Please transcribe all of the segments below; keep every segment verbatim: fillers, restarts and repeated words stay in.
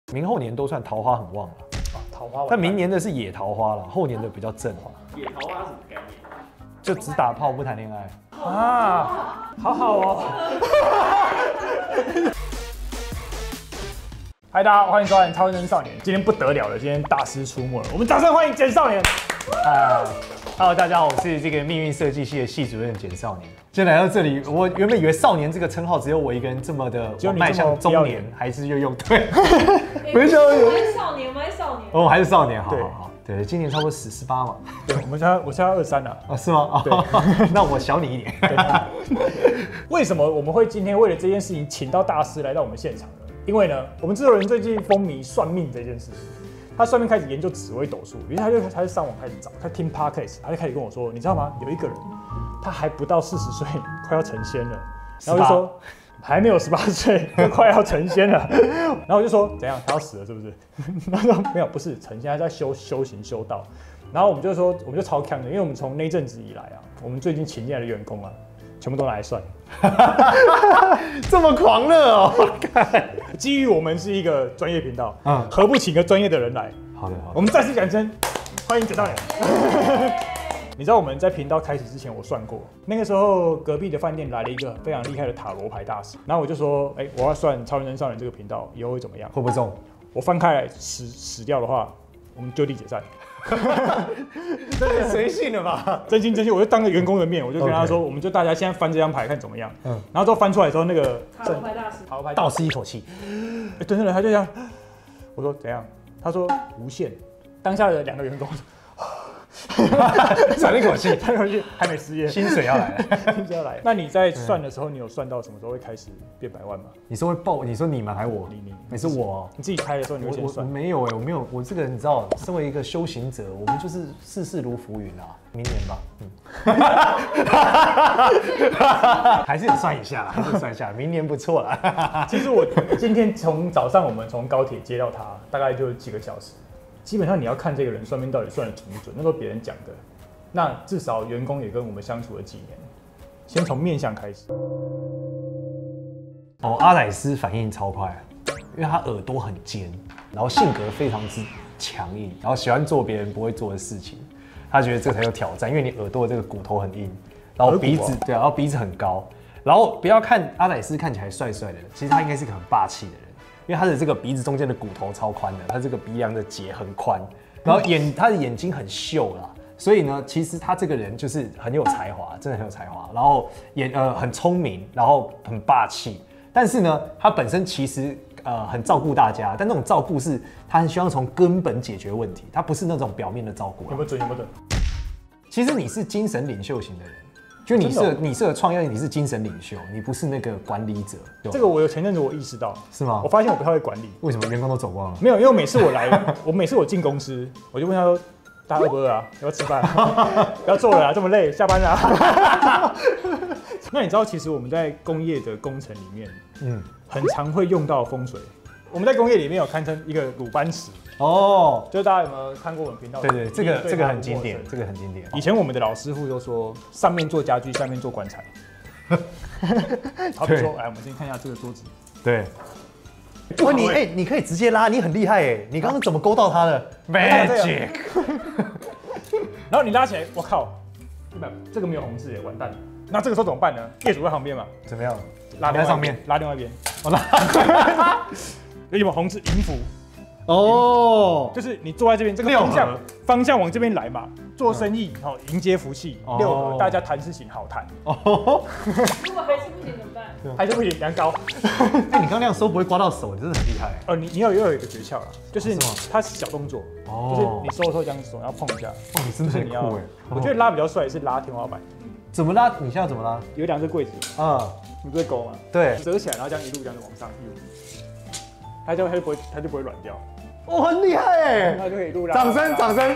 明后年都算桃花很旺了。 啊，桃花。 但明年的是野桃花了，后年的比较正。 野桃花是什么概念？ 就只打炮不谈恋爱啊，好好哦。嗨，大家好，欢迎收看《超人少年》。今天不得了了，今天大师出没了，我们掌声欢迎简少年。 啊 ，Hello， 大家好，我是这个命运设计系的系主任简少年。今天来到这里，我原本以为少年这个称号只有我一个人这么的迈向中年，还是又用对， 没想到我还是少年，我还是少年。 哦，还是少年，好好好，对，今年差不多十十八嘛。 对，我们现在我现在二三了。 啊，是吗？啊，那我小你一点。 为什么我们会今天为了这件事情请到大师来到我们现场呢？因为呢，我们制作人最近风靡算命这件事情。他算命开始研究紫微斗数，于是他就他就上网开始找，他听 podcast， 他就开始跟我说，你知道吗？有一个人，他还不到四十岁，快要成仙了。然后我就说，还没有十八岁，就快要成仙了。然后我就说，怎样？他要死了是不是？他说没有，不是成仙，他在修修行修道。然后我们就说，我们就超强的，因为我们从那阵子以来啊，我们最近请进来的员工啊，全部都拿来算。 这么狂热哦！ 基于我们是一个专业频道， 嗯， 何不请个专业的人来？ 好的，好的。 我们再次掌声欢迎简少年。你知道我们在频道开始之前，我算过，那个时候隔壁的饭店来了一个非常厉害的塔罗牌大师，然后我就说，哎、欸，我要算超人少年这个频道以后会怎么样？ 会不会中？ 我翻开来死死掉的话，我们就地解散。 这太随性了吧？ 真心真心，我就当着员工的面，我就跟他说， okay. 我们就大家现在翻这张牌看怎么样。嗯，然后之后翻出来之后，那个塔罗牌大师， 塔罗牌倒吸一口气， 哎，等等等，他就这样，我说怎样？他说无限。当下的两个员工喘了一口气， 叹一口气，还没失业， 薪水要来了， 薪水要来了。那你在算的时候，你有算到什么时候会开始变百万吗？ 你说会爆？你说你吗？还是我？ 你你你是我？ 你自己开的时候，你会先算？ 我没有哎，我没有，我这个你知道，身为一个修行者，我们就是世事如浮云啊。明年吧，嗯，还是得算一下啦，还是算一下，明年不错啦。 其实我今天从早上我们从高铁接到他，大概就几个小时。基本上你要看这个人算命到底算得准不准，那都别人讲的。那至少员工也跟我们相处了几年，先从面相开始。 哦，阿乃斯反应超快，因为他耳朵很尖，然后性格非常之强硬，然后喜欢做别人不会做的事情。他觉得这才有挑战，因为你耳朵的这个骨头很硬，然后鼻子、哦、对、啊，然后鼻子很高，然后不要看阿乃斯看起来帅帅的，其实他应该是个很霸气的人。因为他的这个鼻子中间的骨头超宽的，他这个鼻梁的结很宽，然后眼他的眼睛很秀啦，所以呢，其实他这个人就是很有才华，真的很有才华，然后也呃很聪明，然后很霸气，但是呢，他本身其实呃很照顾大家，但那种照顾是他很希望从根本解决问题，他不是那种表面的照顾。 有没有准？有没有准？其实你是精神领袖型的人。就你适合，你适合创业，你是精神领袖，你不是那个管理者。 这个我有前阵子我意识到，是吗？ 我发现我不太会管理。 为什么？员工都走光了？ 没有，因为每次我来，我每次我进公司，我就问他说：“大家饿不饿啊？要不要吃饭？不要做了啊，这么累，下班了啊。”那你知道，其实我们在工业的工程里面，嗯，很常会用到风水。我们在工业里面有堪称一个鲁班尺。哦，就是大家有没有看过我们频道？ 对对，这个这个很经典，这个很经典。 以前我们的老师傅都说，上面做家具，下面做棺材。好比说，来，我们先看一下这个桌子。 对。哇，你哎、欸，你可以直接拉，你很厉害哎！你刚刚怎么勾到他的 ？Magic。 然后你拉起来，我靠，一百，这个没有红字哎，完蛋了。那这个时候怎么办呢？业主在旁边嘛， 怎么样？ 拉在上面，拉另外一边。 我拉。 有什么红字银符？ 哦， 就是你坐在这边，这个方向方向往这边来嘛，做生意，然后迎接福气，六合，大家谈事情好谈。哦， 如果还是不行怎么办？ 还是不行，量高。 哎，你刚刚那样收不会刮到手，你真的很厉害。 哦，你你有又有一个诀窍啦，就是它是小动作，就是你收的时候这样手要碰一下。 哦，你真的很酷哎！ 我觉得拉比较帅是拉天花板。 怎么拉？你现在怎么拉？ 有两个柜子啊，你不是勾吗？ 对， 折起来，然后这样一路这样往上，它就它就不会它就不会软掉。 我很厉害哎， 那就可以录啦！ 掌声，掌声！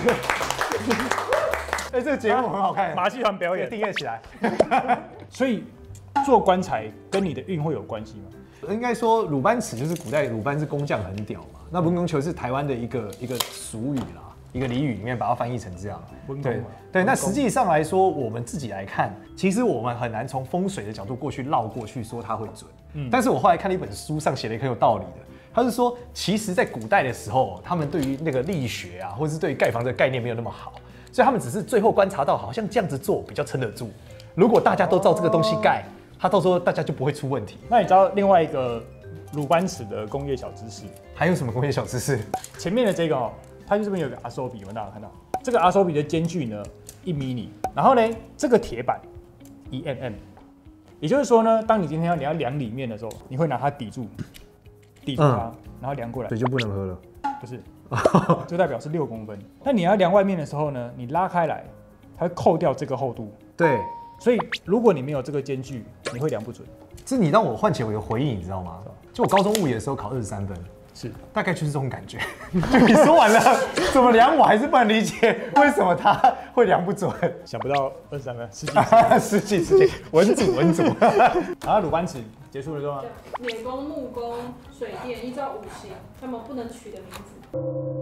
哎，这个节目很好看， 马戏团表演， 订阅起来。 所以做棺材跟你的运会有关系吗？ 应该说鲁班尺就是古代鲁班是工匠很屌嘛，那文工球是台湾的一个一个俗语啦，一个俚语里面把它翻译成这样。对对，那实际上来说，我们自己来看，其实我们很难从风水的角度过去绕过去说它会准。嗯，但是我后来看了一本书上写了一个很有道理的。 他是说，其实，在古代的时候，他们对于那个力学啊，或者是对于盖房子的概念没有那么好，所以他们只是最后观察到，好像这样子做比较撑得住。如果大家都照这个东西盖，它到时候大家就不会出问题。 那你知道另外一个鲁班尺的工业小知识？ 还有什么工业小知识？ 前面的这个哦，它就这边有个阿手比，有没有大家看到？这个阿手比的间距呢一米米，然后呢，这个铁板一 mm， 也就是说呢，当你今天要你要量里面的时候，你会拿它抵住，抵住它，嗯、然后量过来， 水就不能喝了。 不是，就代表是六公分。那你要量外面的时候呢，你拉开来，它会扣掉这个厚度。 对， 所以如果你没有这个间距，你会量不准。 这你让我唤起我一个回忆，你知道吗？就我高中物理的时候考二十三分。 是，大概就是这种感觉。就你说完了，怎么量我还是不能理解，为什么他会量不准？ 想不到二十三分，十几十几十几，文组文组。 然后鲁班尺结束了之后， 铁工、木工、水电依照五行，他们不能取的名字。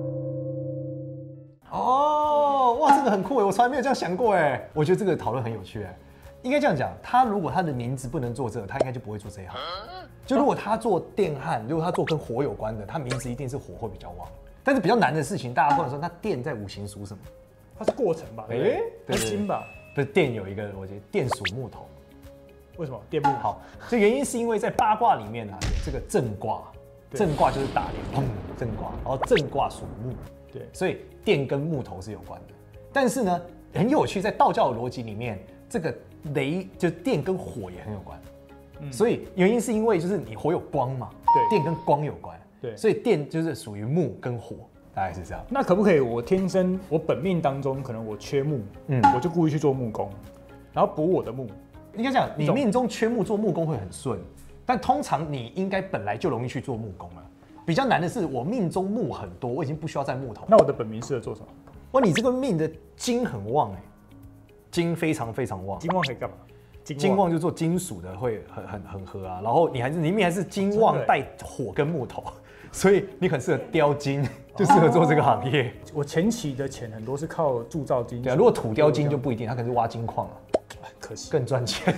哦，哇，这个很酷哎，我从来没有这样想过哎。我觉得这个讨论很有趣哎。应该这样讲，他如果他的名字不能做这个，他应该就不会做这一行。就如果他做电焊，如果他做跟火有关的，他名字一定是火会比较旺。但是比较难的事情，大家或者说，那电在五行属什么？ 它是过程吧？哎、欸，它是金吧？ 不是，电有一个，我觉得电属木头。 为什么？电木好，这原因是因为在八卦里面啊，有这个震卦，震卦就是打雷，砰，震卦，然后震卦属木， 对， 所以电跟木头是有关的。但是呢，很有趣，在道教的逻辑里面，这个雷就电跟火也很有关。嗯、所以原因是因为就是你火有光嘛， 对， 电跟光有关， 对， 所以电就是属于木跟火，大概是这样。 那可不可以我天生我本命当中可能我缺木，嗯，我就故意去做木工，然后补我的木？ 应该讲你命中缺木做木工会很顺，但通常你应该本来就容易去做木工了。比较难的是我命中木很多，我已经不需要再木头。 那我的本命适合做什么？ 哇，你这个命的金很旺哎、欸，金非常非常旺。 金旺可以干嘛？ 金旺就做金属的会很很很合啊，然后你还是你命还是金旺带火跟木头，所以你很适合雕金，就适合做这个行业。 我前期的钱很多是靠铸造金， 对啊，如果土雕金就不一定，他可能是挖金矿啊， 可惜更赚钱。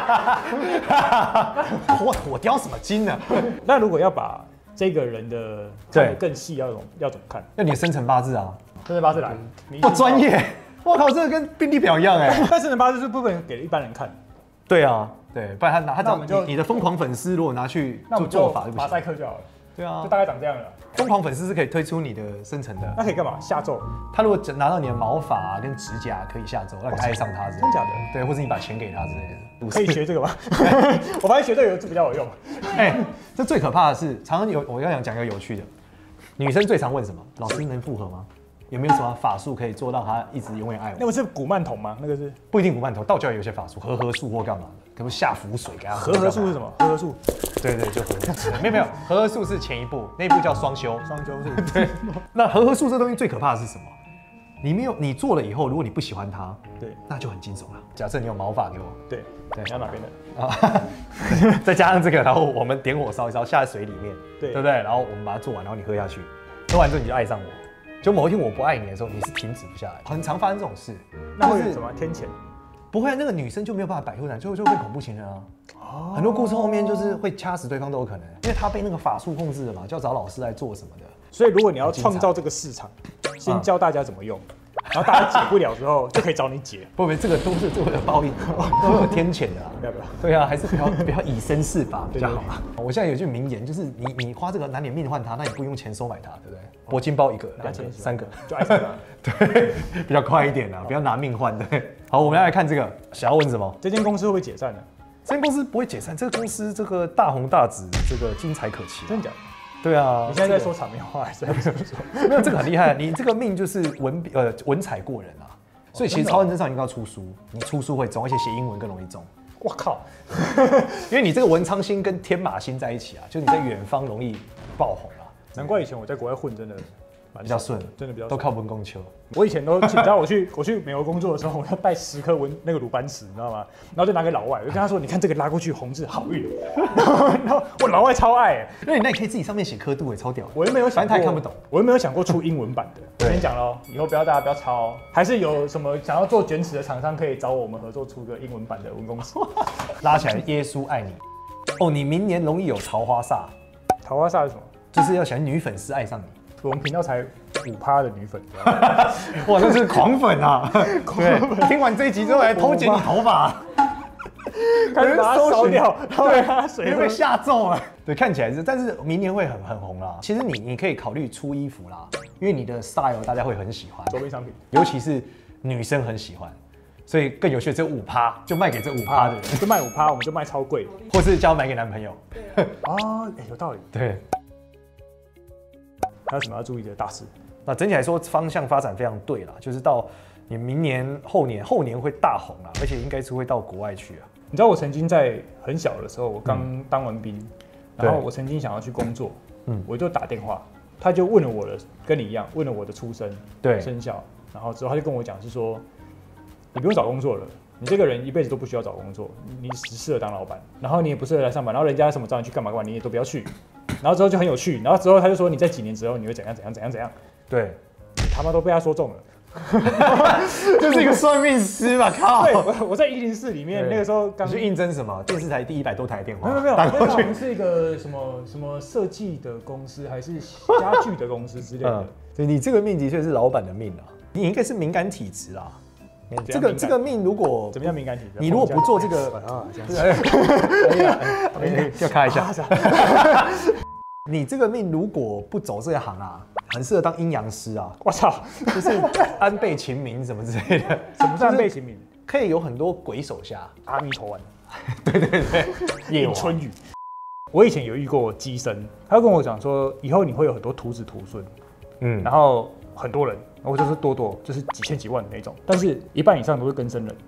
火火雕什么金呢？ 那如果要把这个人的看得更细，要怎么要怎么看？ 要你的生辰八字啊， 生辰八字来， 不专业。我靠，这个跟病历表一样哎、欸。 但生辰八字是不能给一般人看。 对啊，对，不然他拿他找你你的疯狂粉丝如果拿去做做法就不行。 马赛克就好了。 对啊， 就大概长这样了。 疯狂粉丝是可以推出你的生辰的。 那可以干嘛？下咒。 他如果拿到你的毛发、啊、跟指甲，可以下咒，让你爱上他之类的。 真假的？ 对，或者你把钱给他之类的。 可以学这个吗？我发现学这个有比较有用。 哎、欸，这最可怕的是，常常有我要想讲一个有趣的，女生最常问什么？老师能复合吗？有没有什么法术可以做到他一直永远爱我？ 那个是古曼童吗？那个是不一定古曼童，道教也有些法术，和合术或干嘛的，可能下符水给他。 和合术是什么？和合术？ 对对，就和合术。没有没有，和合术是前一步，那一步叫双修。 双修是。 对。那和合术这东西最可怕的是什么？你没有你做了以后，如果你不喜欢它， 对， 那就很惊悚了。假设你有毛发给我， 对对，你要哪边的啊？再加上这个，然后我们点火烧一烧，下在水里面， 对对不对？然后我们把它做完，然后你喝下去，喝完之后你就爱上我。就某一天我不爱你的时候，你是停止不下来，很常发生这种事。 那会什么天谴？ 不会，那个女生就没有办法摆脱难，最后就会变恐怖情人啊。哦，很多故事后面就是会掐死对方都有可能，因为他被那个法术控制了嘛，就要找老师来做什么的。 所以如果你要创造这个市场，先教大家怎么用。然后大家解不了之后，就可以找你解。 不不，这个都是都会有报应，都会有天谴的啦。 要不要？ 对啊，还是不要不要以身试法比较好啊。我现在有句名言，就是你你花这个拿点命换它，那你不用钱收买它，对不对？铂金包一个，两个、三个， 就爱上它。 对，比较快一点啊，不要拿命换。对，好，我们来看这个，想要问什么？ 这间公司会不会解散呢？ 这间公司不会解散，这个公司这个大红大紫，这个精彩可期。 真的假的？ 对啊， 你现在在说场面话还是在说？ 没有，这个很厉害，你这个命就是文呃文采过人啊，所以其实超人身上应该要出书，你出书会中，而且写英文更容易中。 我靠， 因为你这个文昌星跟天马星在一起啊，就你在远方容易爆红啊。 难怪以前我在国外混真的比较顺， 真的比较都靠文工球。 我以前都，你知道我去我去美国工作的时候，我要带十颗文那个鲁班尺，你知道吗？然后就拿给老外，我就跟他说：“你看这个拉过去，红字好运。”然后我老外超爱， 那你那你可以自己上面写刻度，也超屌。 我又没有想过， 反正他也看不懂， 我又没有想过出英文版的。我先讲喽，以后不要大家不要抄，还是有什么想要做卷尺的厂商可以找我们合作出个英文版的文公司。 拉起来，耶稣爱你。哦，你明年容易有桃花煞。 桃花煞是什么？ 就是要想女粉丝爱上你。 我们频道才五趴的女粉， 哇，这是狂粉啊！对，听完这一集之后来偷剪你头发， 开始把它烧掉，对啊，水会被吓中了。对，看起来是，但是明年会很很红啦。其实你你可以考虑出衣服啦，因为你的 style 大家会很喜欢， 周边商品， 尤其是女生很喜欢。所以更有趣的，这五趴就卖给这五趴的人， 就卖五趴，我们就卖超贵， 或是叫买给男朋友。 啊，哎，有道理。 对。 还有什么要注意的大事？ 那整体来说，方向发展非常对啦，就是到你明年、后年、后年会大红啦，而且应该是会到国外去啊。 你知道我曾经在很小的时候，我刚当完兵，嗯、然后我曾经想要去工作，嗯，我就打电话，他就问了我的，跟你一样，问了我的出生、 对生肖，然后之后他就跟我讲是说，你不用找工作了。你这个人一辈子都不需要找工作，你只适合当老板，然后你也不适合来上班，然后人家什么找你去干嘛干嘛，你也都不要去。然后之后就很有趣，然后之后他就说你在几年之后你会怎样怎样怎样怎样。 对， 你他妈都被他说中了， 这是一个算命师吧？靠！ 对，我我在一零四里面那个时候刚去应征什么电视台第一百多台电话， 没有没有， 打过去好像是一个什么什么设计的公司还是家具的公司之类的。嗯、 对，你这个命的确是老板的命啊，你应该是敏感体质啦。这个这个命如果怎么样敏感体质？ 你如果不做这个啊，这样可以了，要开一下。你这个命如果不走这一行啊，很适合当阴阳师啊！ 我操， 就是安倍晴明什么之类的。 什么是安倍晴明？ 可以有很多鬼手下， 阿弥陀丸。 对对对， 叶春雨。我以前有遇过机身，他跟我讲说，以后你会有很多徒子徒孙，嗯，然后很多人，然后就是多多，就是几千几万的那种，但是一半以上都是更生人。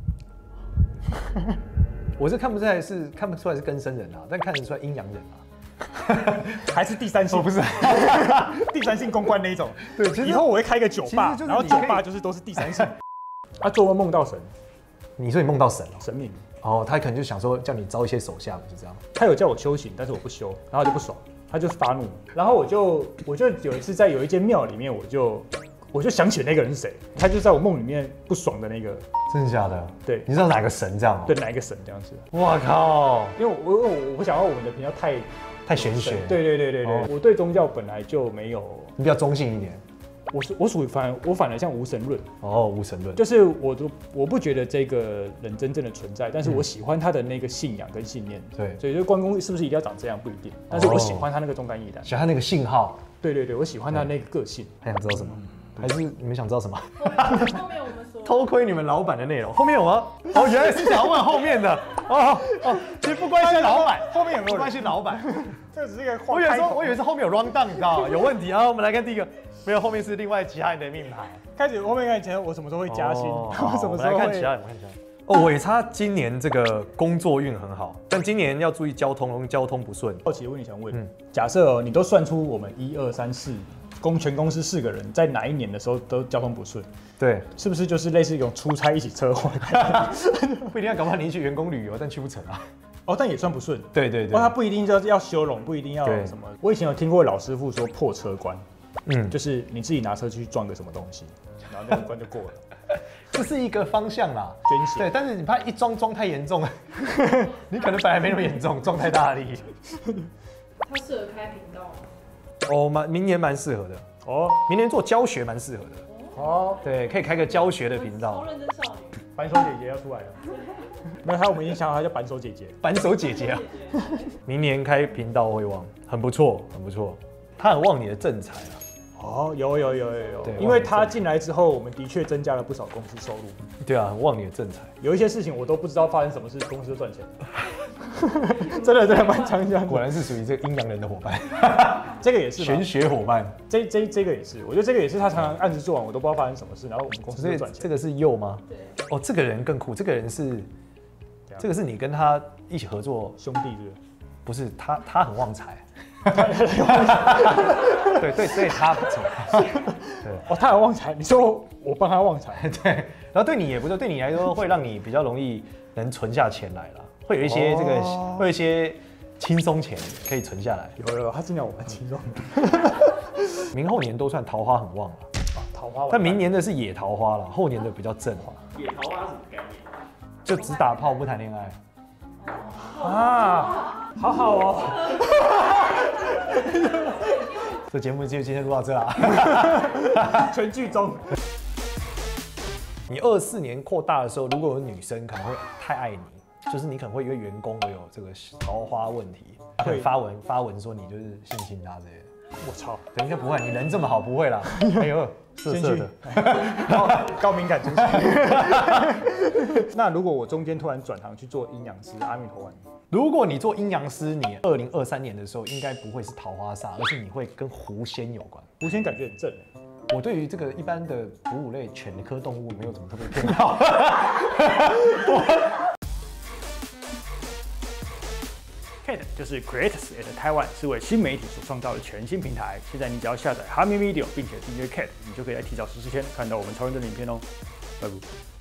我是看不出来是看不出来是更生人啊，但看得出来阴阳人啊。 还是第三性？ 哦、不是， 第三性公关那一种。 对，其实以后我会开一个酒吧，然后酒吧就是都是第三性。他做梦梦到神， 你说你梦到神了、喔？ 神明。 哦，他可能就想说叫你招一些手下，就这样。 他有叫我修行，但是我不修，然后就不爽，他就发怒，然后我就我就有一次在有一间庙里面，我就我就想起那个人是谁，他就在我梦里面不爽的那个。 真的假的？ 对， 你知道哪个神这样吗？ 对，哪一个神这样子？ 哇靠！ 因为我我我不想要我们的频道太太玄学。 对对对对对，哦、我对宗教本来就没有， 你比较中性一点。 我是我属于反我反而像无神论。 哦，无神论， 就是我都我不觉得这个人真正的存在，但是我喜欢他的那个信仰跟信念。对，所以就关公是不是一定要长这样不一定，但是我喜欢他那个忠肝义胆， 喜欢他那个信号。 对对对，我喜欢他那个个性。 还想知道什么？还是你们想知道什么？ 后面我们说偷窥你们老板的内容，后面有吗？哦，原来是想要问后面的。哦哦，其实不关心老板，后面有没有关心老板？ 这只是一个我以为说，我以为是后面有 round down， 你知道吗？有问题啊！我们来看第一个，没有，后面是另外其他人的命牌。 开始后面看前我什么时候会加薪？ 哦、 我什么时候会？ 我们来看其他人，我看其他人。哦，伟差今年这个工作运很好，但今年要注意交通，容易交通不顺。 好奇的问题想问，嗯、假设、哦、你都算出我们一二三四公全公司四个人在哪一年的时候都交通不顺， 对， 是不是就是类似一种出差一起车祸的感觉？ 不一定要搞不好你去员工旅游，但去不成啊。 哦，但也算不顺。 对对对， 哦，他不一定要要修容，不一定要什么。我以前有听过老师傅说破车关，嗯，就是你自己拿车去撞个什么东西，然后那个关就过了。 这是一个方向啦， 捐血。 对，但是你怕一撞撞太严重了，你可能本来没那么严重，撞太大力。 他适合开频道吗？ 哦，蛮明年蛮适合的哦，明年做教学蛮适合的哦。对，可以开个教学的频道。 超认真少女， 扳手姐姐要出来了。没有，他我们已经想好，他叫扳手姐姐。 扳手姐姐啊，明年开频道会旺，很不错，很不错。他很旺你的正财啊。 哦，有有有有有，因为他进来之后，我们的确增加了不少公司收入。 对啊，很旺你的正财。 有一些事情我都不知道发生什么事，公司就赚钱。真的真的蛮常见。 果然是属于这个阴阳人的伙伴。 这个也是玄学伙伴。 这这这个也是，我觉得这个也是他常常案子做完，我都不知道发生什么事，然后我们公司就赚钱。 这个是右吗？ 对。 哦，这个人更酷，这个人是，这个是你跟他一起合作兄弟是不是？ 不是，他他很旺财。对对对，他不错。对哦，他很旺财，你说我帮他旺财， 对，然后对你也不错，对你来说会让你比较容易能存下钱来了，会有一些这个，哦、会有一些轻松钱可以存下来。 有有，他真的我蛮轻松的。 明后年都算桃花很旺了， 啊，桃花。 但明年的是野桃花了，后年的比较正。 野桃花是什么概念？ 就只打炮不谈恋爱。 啊， 好好哦。 这节目就今天录到这啦。 全剧终。 你二四年扩大的时候，如果有女生可能会太爱你，就是你可能会因为员工而有这个桃花问题，会发文发文说你就是性侵他之类的。 我操， 对，应该不会，你人这么好，不会啦。哎呦，色色的， 高高敏感族群。那如果我中间突然转行去做阴阳师，阿弥陀丸。 如果你做阴阳师，你二零二三年的时候应该不会是桃花煞，而是你会跟狐仙有关。 狐仙感觉很正。 我对于这个一般的哺乳类犬科动物没有什么特别偏好。 Cat 就是 Creators at Taiwan， 是为新媒体所创造的全新平台。现在你只要下载哈咪 Video 并且订阅 Cat， 你就可以在提早十四天看到我们超认真的影片哦。拜拜。